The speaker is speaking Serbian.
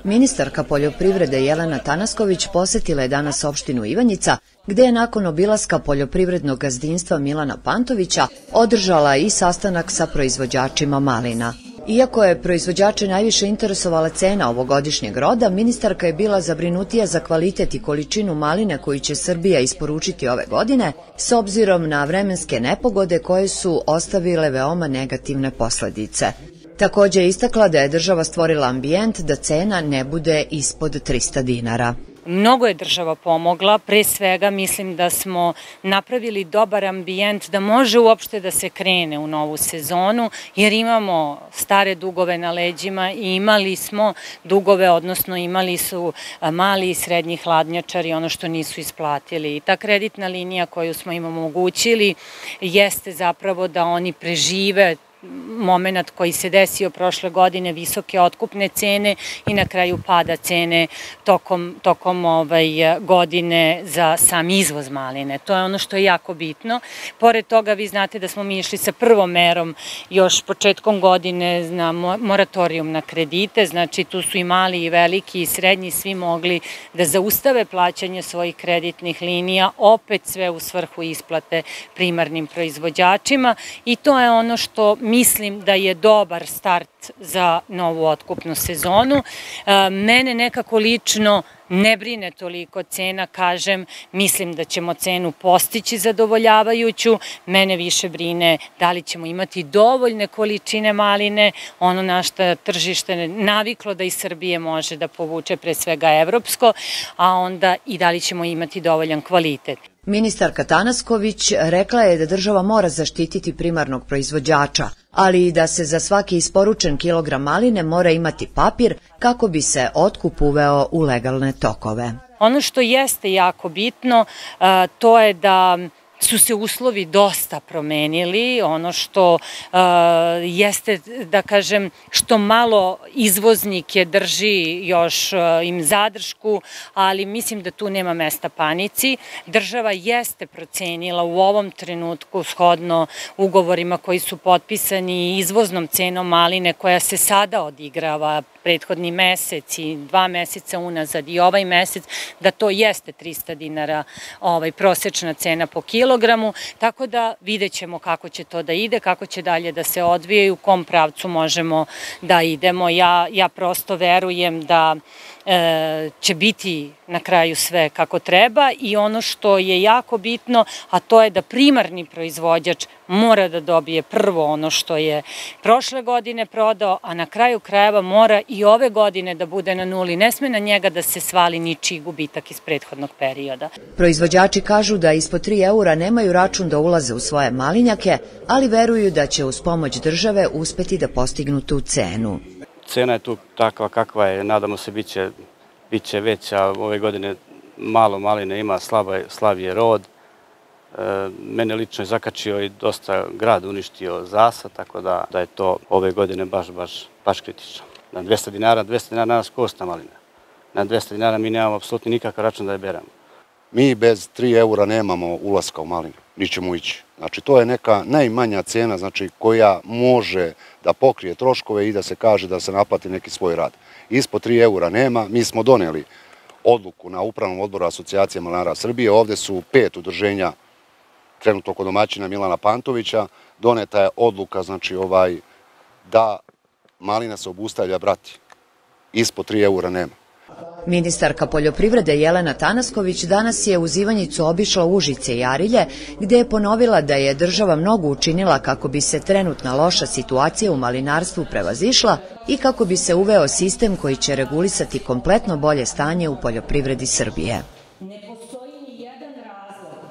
Ministarka poljoprivrede Jelena Tanasković posetila je danas opštinu Ivanjica, gde je nakon obilaska poljoprivrednog gazdinstva Milana Pantovića održala i sastanak sa proizvođačima malina. Iako je proizvođače najviše interesovala cena ovogodišnjeg roda, ministarka je bila zabrinutija za kvalitet i količinu maline koju će Srbija isporučiti ove godine, s obzirom na vremenske nepogode koje su ostavile veoma negativne posledice. Takođe je istakla da je država stvorila ambijent da cena ne bude ispod 300 dinara. Mnogo je država pomogla, pre svega mislim da smo napravili dobar ambijent da može uopšte da se krene u novu sezonu, jer imamo stare dugove na leđima i imali smo dugove, odnosno imali su mali i srednji hladnjačari ono što nisu isplatili. I ta kreditna linija koju smo im omogućili jeste zapravo da oni prežive moment koji se desio prošle godine, visoke otkupne cene i na kraju pada cene tokom godine za sam izvoz maline. To je ono što je jako bitno. Pored toga vi znate da smo mi išli sa prvom merom još početkom godine na moratorijum na kredite, znači tu su i mali i veliki i srednji svi mogli da zaustave plaćanje svojih kreditnih linija, opet sve u svrhu isplate primarnim proizvođačima i to je ono što mislim da je dobar start za novu otkupnu sezonu. Mene nekako lično ne brine toliko cena, kažem, mislim da ćemo cenu postići zadovoljavajuću, mene više brine da li ćemo imati dovoljne količine maline, ono na što tržište naviklo da iz Srbije može da povuče pre svega evropsko, a onda i da li ćemo imati dovoljan kvalitet. Ministarka Tanasković rekla je da država mora zaštititi primarnog proizvođača, ali i da se za svaki isporučen kilogram maline mora imati papir kako bi se otkup uveo u legalne tokove. Ono što jeste jako bitno, to je da su se uslovi dosta promenili, ono što jeste, da kažem, što malo izvoznike drži još im zadršku, ali mislim da tu nema mesta panici. Država jeste procenila u ovom trenutku shodno ugovorima koji su potpisani izvoznom cenom maline koja se sada odigrava prethodni mesec i 2 meseca unazad i ovaj mesec, da to jeste 300 dinara prosečna cena po kilogramu, tako da vidjet ćemo kako će to da ide, kako će dalje da se odvije i u kom pravcu možemo da idemo. Ja prosto verujem da će biti na kraju sve kako treba i ono što je jako bitno, a to je da primarni proizvođač mora da dobije prvo ono što je prošle godine prodao, a na kraju krajeva mora i ove godine da bude na nuli. Ne sme na njega da se svali ničiji gubitak iz prethodnog perioda. Proizvođači kažu da ispod 3 eura nemaju račun da ulaze u svoje malinjake, ali veruju da će uz pomoć države uspeti da postignu tu cenu. Cena je tu takva kakva je, nadamo se bit će veća. Ove godine malo maline ima, slab je rod. Mene lično je zakačio i dosta grad uništio zasad, tako da je to ove godine baš kritično. Na 200 dinara nas košta malina. Na 200 dinara mi nemamo apsolutno nikakav račun da je beremo. Mi bez 3 eura nemamo ulaska u malinu, ni ćemo ići. Znači to je neka najmanja cena, znači koja može da pokrije troškove i da se kaže da se naplati neki svoj rad. Ispod 3 eura nema, mi smo doneli odluku na Upravnom odboru Asocijacije malinara Srbije, ovde su 5 udruženja trenutno kod domaćina Milana Pantovića, doneta je odluka znači da malina se obustavlja brati. Ispod 3 eura nema. Ministarka poljoprivrede Jelena Tanasković danas je uz Ivanjicu obišla Užice i Arilje, gde je ponovila da je država mnogo učinila kako bi se trenutna loša situacija u malinarstvu prevazišla i kako bi se uveo sistem koji će regulisati kompletno bolje stanje u poljoprivredi Srbije.